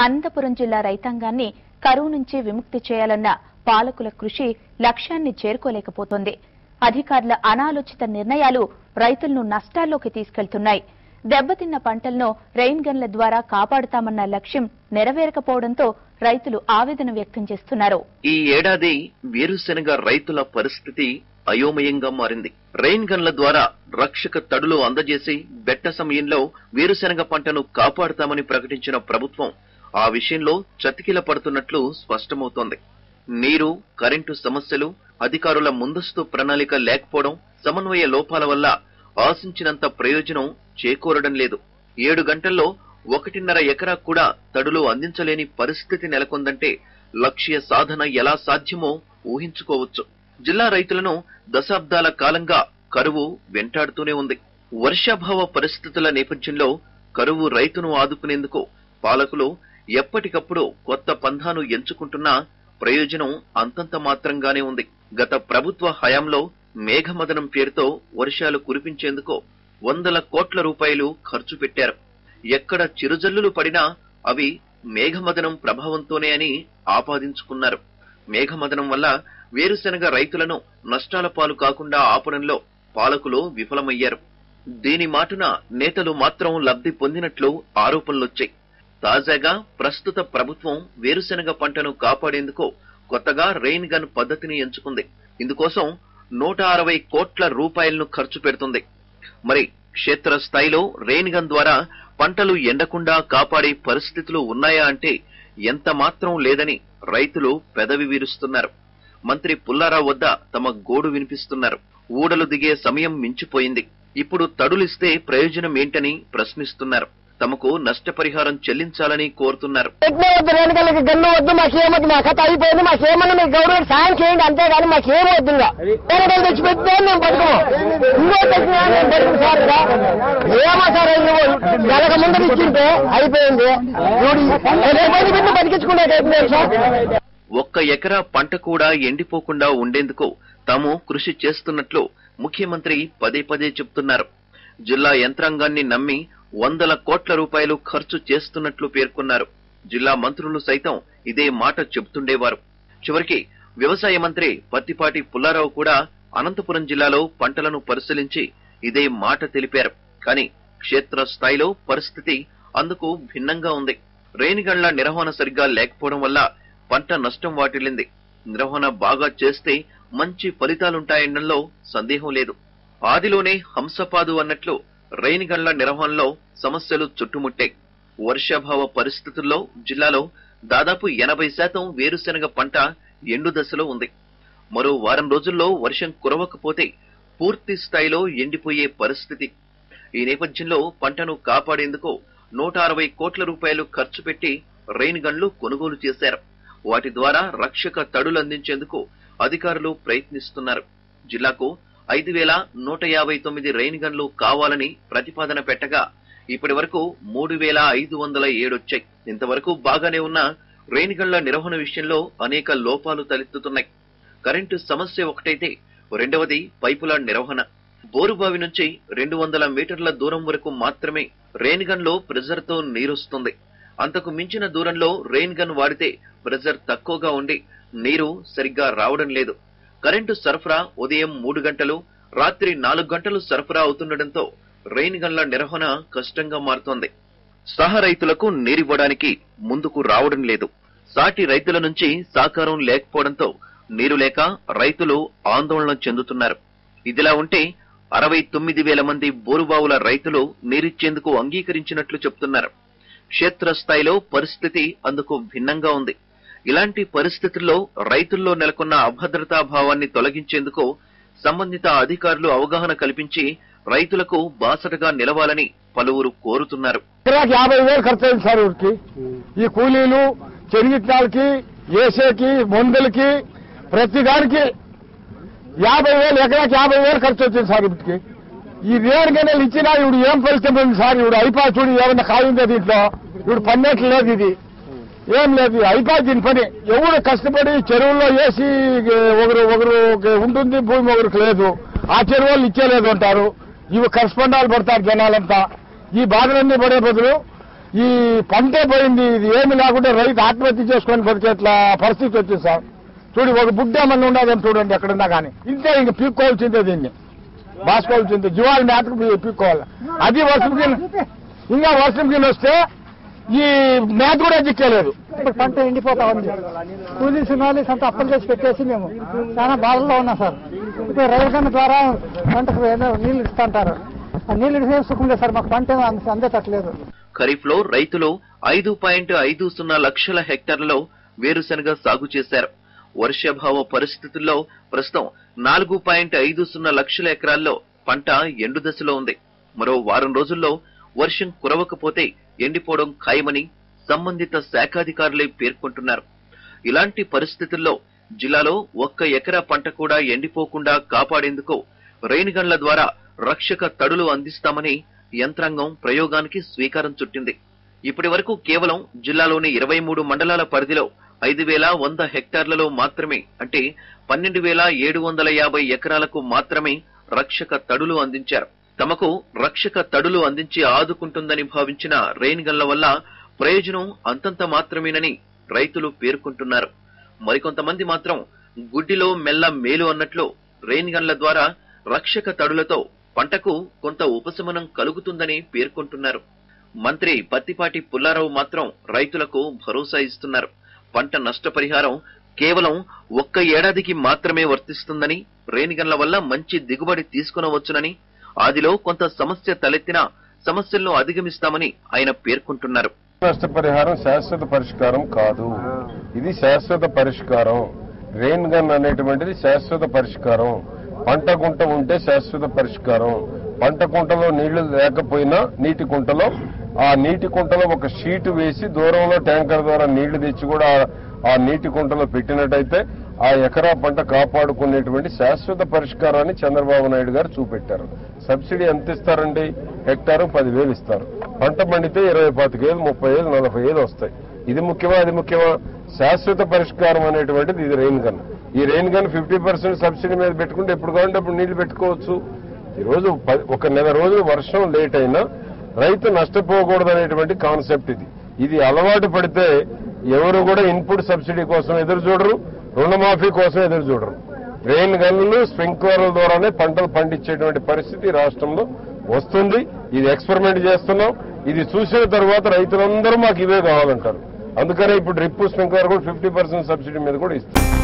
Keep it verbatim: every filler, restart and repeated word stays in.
అనంతపురం జిల్లా రైతాంగాన్ని కరువు నుంచి విముక్తి చేయాలన్న పాలకుల కృషి లక్ష్యాన్ని చేరుకోలేకపోతోంది. అధికారుల అనాలోచిత నిర్ణయాలు రైతులను నష్టాల్లోకి తీసుకెళ్తున్నాయి. దెబ్బతిన్న పంటలను రెయిన్ గన్ల ద్వారా కాపాడుతామన్న లక్ష్యం నెరవేరకపోవడంతో రైతులు ఆవేదన వ్యక్తం చేస్తున్నారు. ఈ ఏడాది వేరుశెనగ రైతుల పరిస్థితి అయోమయంగా మారింది. రెయిన్ గన్ల ద్వారా రక్షక తడులు అందజేసి బెట్ట సమయంలో వేరుశెనగ పంటను కాపాడుతామని ప్రకటించిన ప్రభుత్వం ఆ విషయంలో చతికిల పడుతున్నట్లు స్పష్టమవుతోంది. నీరు, కరెంటు సమస్యలు, అధికారుల ముందస్తు ప్రణాళిక లేకపోవడం, సమన్వయ లోపాల వల్ల ఆశించినంత ప్రయోజనం చేకూరడం లేదు. ఏడు గంటల్లో ఒకటిన్నర ఎకరా కూడా తడులు అందించలేని పరిస్థితి నెలకొందంటే లక్ష్య సాధన ఎలా సాధ్యమో ఊహించుకోవచ్చు. జిల్లా రైతులను దశాబ్దాల కాలంగా కరువు వెంటాడుతూనే ఉంది. వర్షాభావ పరిస్థితుల నేపథ్యంలో కరువు రైతును ఆదుకునేందుకు పాలకులు ఎప్పటికప్పుడు కొత్త పంథాను ఎంచుకుంటున్నా ప్రయోజనం అంతంత మాత్రంగానే ఉంది. గత ప్రభుత్వ హయాంలో మేఘమదనం పేరుతో వర్షాలు కురిపించేందుకు వందల కోట్ల రూపాయలు ఖర్చు పెట్టారు. ఎక్కడ చిరుజల్లులు పడినా అవి మేఘమదనం ప్రభావంతోనే అని ఆపాదించుకున్నారు. మేఘమదనం వల్ల వేరుశెనగ రైతులను నష్టాల పాలు కాకుండా ఆపడంలో పాలకులు విఫలమయ్యారు. దీని మాటున నేతలు మాత్రం లబ్ధి పొందినట్లు ఆరోపణలొచ్చాయి. తాజాగా ప్రస్తుత ప్రభుత్వం వేరుశెనగ పంటను కాపాడేందుకు కొత్తగా రెయిన్ గన్ పద్ధతిని ఎంచుకుంది. ఇందుకోసం నూట అరవై కోట్ల రూపాయలను ఖర్చు పెడుతుంది. మరి క్షేత్ర స్థాయిలో రెయిన్ గన్ ద్వారా పంటలు ఎండకుండా కాపాడే పరిస్థితులు ఉన్నాయా అంటే ఎంత మాత్రం లేదని రైతులు పెదవి విరుస్తున్నారు. మంత్రి పుల్లారావు వద్ద తమ గోడు వినిపిస్తున్నారు. ఊడలు దిగే సమయం మించిపోయింది. ఇప్పుడు తడులిస్తే ప్రయోజనం ఏంటని ప్రశ్నిస్తున్నారు. తమకు నష్టపరిహారం చెల్లించాలని కోరుతున్నారు. గన్ను వద్దు, మాకేమొద్దు, మా కథ అయిపోయింది, మాకేమన్నా మీకు గవర్నమెంట్ సాయం చేయండి అంతేగాని మాకేమొద్దు. తెచ్చి పెడితే మేము బతుకము, ఇంకో తెచ్చినా మేము బతుకు సార్. ఏమో సార్, నెలకు ముందు ఇచ్చింటే అయిపోయింది. బతికించుకుంటే సార్. ఒక్క ఎకరా పంట కూడా ఎండిపోకుండా ఉండేందుకు తాము కృషి చేస్తున్నట్లు ముఖ్యమంత్రి పదే పదే చెబుతున్నారు. జిల్లా యంత్రాంగాన్ని నమ్మి వందల కోట్ల రూపాయలు ఖర్చు చేస్తున్నట్లు పేర్కొన్నారు. జిల్లా మంత్రులు సైతం ఇదే మాట చెబుతుండేవారు. చివరికి వ్యవసాయ మంత్రి పత్తిపాటి పుల్లారావు కూడా అనంతపురం జిల్లాలో పంటలను పరిశీలించి ఇదే మాట తెలిపారు. కానీ క్షేత్ర స్థాయిలో పరిస్థితి అందుకు భిన్నంగా ఉంది. రెయిన్ గన్ల నిర్వహణ సరిగ్గా లేకపోవడం వల్ల పంట నష్టం వాటిల్లింది. నిర్వహణ బాగా చేస్తే మంచి ఫలితాలుంటాయనడంలో సందేహం లేదు. ఆదిలోనే హంసపాదు అన్నట్లు రెయిన్ గన్ల నిర్వహణలో సమస్యలు చుట్టుముట్టాయి. వర్షాభావ పరిస్థితుల్లో జిల్లాలో దాదాపు ఎనభై శాతం వేరుశెనగ పంట ఎండు దశలో ఉంది. మరో వారం రోజుల్లో వర్షం కురవకపోతే పూర్తి స్థాయిలో ఎండిపోయే పరిస్థితి. ఈ నేపథ్యంలో పంటను కాపాడేందుకు నూట అరవై కోట్ల రూపాయలు ఖర్చు పెట్టి రెయిన్ గన్లు కొనుగోలు చేశారు. వాటి ద్వారా రక్షక తడులు అందించేందుకు అధికారులు ప్రయత్నిస్తున్నారు. జిల్లాకు ఐదు వేల నూట యాభై తొమ్మిది రెయిన్ గన్లు కావాలని ప్రతిపాదన పెట్టగా ఇప్పటి వరకు మూడు వేల ఐదు వందల ఏడొచ్చాయి. ఇంతవరకు బాగానే ఉన్న రెయిన్ గన్ల నిర్వహణ విషయంలో అనేక లోపాలు తలెత్తుతున్నాయి. కరెంటు సమస్య ఒకటైతే రెండవది పైపుల నిర్వహణ. బోరుబావి నుంచి రెండు వందల మీటర్ల దూరం వరకు మాత్రమే రెయిన్ గన్ లో ప్రెజర్ తో నీరొస్తుంది. అంతకు మించిన దూరంలో రెయిన్ గన్ వాడితే ప్రెజర్ తక్కువగా ఉండి నీరు సరిగ్గా రావడం లేదు. కరెంటు సరఫరా ఉదయం మూడు గంటలు, రాత్రి నాలుగు గంటలు సరఫరా అవుతుండటంతో రెయిన్ గన్ల నిర్వహణ కష్టంగా మారుతోంది. సహ రైతులకు నీరివ్వడానికి ముందుకు రావడం లేదు. సాటి రైతుల నుంచి సహకారం లేకపోవడంతో నీరు లేక రైతులు ఆందోళన చెందుతున్నారు. ఇదిలా ఉంటే అరవై తొమ్మిది వేల మంది బోరుబావుల రైతులు నీరిచ్చేందుకు అంగీకరించినట్లు చెప్తున్నారు. క్షేత్రస్థాయిలో పరిస్థితి అందుకు భిన్నంగా ఉంది. ఇలాంటి పరిస్థితుల్లో రైతుల్లో నెలకొన్న అభద్రతా భావాన్ని తొలగించేందుకు సంబంధిత అధికారులు అవగాహన కల్పించి రైతులకు బాసటగా నిలవాలని పలువురు కోరుతున్నారు. యాభై వేలు ఖర్చు అయింది సార్. ఊరికి ఈ కూలీలు, చెనిగిట్టాలకి, ఏసేకి, మందులకి, ప్రతి దానికి యాభై వేలు ఎకరాకి యాభై వేలు ఖర్చు వచ్చింది సార్. ఇప్పటికి ఈ రేరు గనెలు ఇచ్చినా ఇప్పుడు ఏం పరిస్థితి ఉంది సార్. ఇప్పుడు అయిపా చూడు ఏమన్నా కాయిందో దీంట్లో. ఇప్పుడు పన్నెట్లు లేదు, ఇది ఏం లేదు, అయిపా దీని పని. ఎవరు కష్టపడి చెరువుల్లో వేసి ఒకరు ఒకరు ఉంటుంది, భూమి ఒకరికి లేదు. ఆ చెరువులు ఇచ్చేలేదు అంటారు. ఇవి కరస్పాండాలు పడతారు జనాలంతా. ఈ బాధలన్నీ పడే బదులు ఈ పంటే పోయింది. ఇది ఏమి లేకుండా రైతు ఆత్మహత్య చేసుకొని బతికేట్లా పరిస్థితి వచ్చింది సార్. చూడు ఒక బుడ్డ ఏమన్నా ఉండదని చూడండి ఎక్కడున్నా కానీ ఇంతే ఇంక పీక్కోవాల్సిందే, దీన్ని బాసుకోవాల్సిందే, జీవాల మేతకు పీక్కోవాలి. అది వర్షం కింద ఇంకా వర్షం కింద వస్తే ఈ మేత కూడా దిక్కలేదు. ఇప్పుడు పంట ఎండిపోతా ఉంది. కూలీ సునాలీస్ అంతా అప్పులు చేసి పెట్టేసి మేము చాలా బాధల్లో ఉన్నాం సార్. ఇప్పుడు రైతన్న ద్వారా పంటకు ఏదో నీళ్లు ఇస్తుంటారు, ఆ నీళ్లు ఇస్తే సుఖం లేదు సార్. మాకు పంట అందేటట్లేదు. ఖరీఫ్ లో రైతులు ఐదు పాయింట్ ఐదు సున్నా లక్షల హెక్టార్లలో వేరుశనగ సాగు చేశారు. వర్షాభావ పరిస్థితుల్లో ప్రస్తుతం నాలుగు పాయింట్ ఐదు సున్నా లక్షల ఎకరాల్లో పంట ఎండు దశలో ఉంది. మరో వారం రోజుల్లో వర్షం కురవకపోతే ఎండిపోవడం ఖాయమని సంబంధిత శాఖాధికారులే పేర్కొంటున్నారు. ఇలాంటి పరిస్థితుల్లో జిల్లాలో ఒక్క ఎకరా పంట కూడా ఎండిపోకుండా కాపాడేందుకు రెయిన్ గన్ల ద్వారా రక్షక తడులు అందిస్తామని యంత్రాంగం ప్రయోగానికి శ్రీకారం చుట్టింది. ఇప్పటి వరకు కేవలం జిల్లాలోని ఇరవై మూడు మండలాల పరిధిలో ఐదు వేల వంద హెక్టార్లలో మాత్రమే, అంటే పన్నెండు వేల ఏడు వందల యాభై ఎకరాలకు మాత్రమే రక్షక తడులు అందించారు. తమకు రక్షక తడులు అందించి ఆదుకుంటుందని భావించిన రెయిన్ గన్ల వల్ల ప్రయోజనం అంతంత మాత్రమేనని రైతులు పేర్కొంటున్నారు. మరికొంతమంది మాత్రం గుడ్డిలో మెల్ల మేలు అన్నట్లు రెయిన్ గన్ల ద్వారా రక్షక తడులతో పంటకు కొంత ఉపశమనం కలుగుతుందని పేర్కొంటున్నారు. మంత్రి పత్తిపాటి పుల్లారావు మాత్రం రైతులకు భరోసా ఇస్తున్నారు. పంట నష్టపరిహారం కేవలం ఒక్క ఏడాదికి మాత్రమే వర్తిస్తుందని, రెయిన్ గన్ల వల్ల మంచి దిగుబడి తీసుకునవచ్చునని, ఆదిలో కొంత సమస్య తలెత్తినా సమస్యలను అధిగమిస్తామని ఆయన పేర్కొంటున్నారు. నష్టపరిహారం శాశ్వత పరిష్కారం కాదు, ఇది శాశ్వత పరిష్కారం. రెయిన్ గన్ అనేటువంటిది శాశ్వత పరిష్కారం. పంట గుంట ఉంటే శాశ్వత పరిష్కారం. పంట కుంటలో నీళ్లు లేకపోయినా నీటి కుంటలో ఆ నీటి కుంటలో ఒక షీటు వేసి దూరంలో ట్యాంకర్ ద్వారా నీళ్లు తెచ్చి కూడా ఆ నీటి కుంటలో పెట్టినట్టయితే ఆ ఎకరా పంట కాపాడుకునేటువంటి శాశ్వత పరిష్కారాన్ని చంద్రబాబు నాయుడు గారు చూపెట్టారు. సబ్సిడీ ఎంత ఇస్తారండి? హెక్టారు పదివేలు ఇస్తారు. పంట పండితే ఇరవై పాతికేలు ముప్పై ఏళ్ళు నలభై ఏళ్ళు వస్తాయి. ఇది ముఖ్యమా అది ముఖ్యమా? శాశ్వత పరిష్కారం అనేటువంటిది ఇది రెయిన్ గన్. ఈ rain gun fifty percent subsidy మీద పెట్టుకుంటే ఎప్పుడు కావాలంటే అప్పుడు నీళ్లు పెట్టుకోవచ్చు. ఈ రోజు ఒక నెల రోజులు వర్షం లేట్ అయినా రైతు నష్టపోకూడదు అనేటువంటి కాన్సెప్ట్ ఇది. ఇది అలవాటు పడితే ఎవరు కూడా ఇన్పుట్ సబ్సిడీ కోసం ఎదురు చూడరు, రుణమాఫీ కోసం ఎదురు చూడరు. రెయిన్ గన్లు స్ప్రింక్లర్ల ద్వారానే పంటలు పండించేటువంటి పరిస్థితి రాష్ట్రంలో వస్తుంది. ఇది ఎక్స్పెరిమెంట్ చేస్తున్నాం. ఇది చూసిన తర్వాత రైతులందరూ మాకు ఇవే కావాలంటారు. అందుకనే ఇప్పుడు డ్రిప్ స్ప్రింక్లర్ కూడా ఫిఫ్టీ పర్సెంట్ సబ్సిడీ మీద కూడా ఇస్తారు.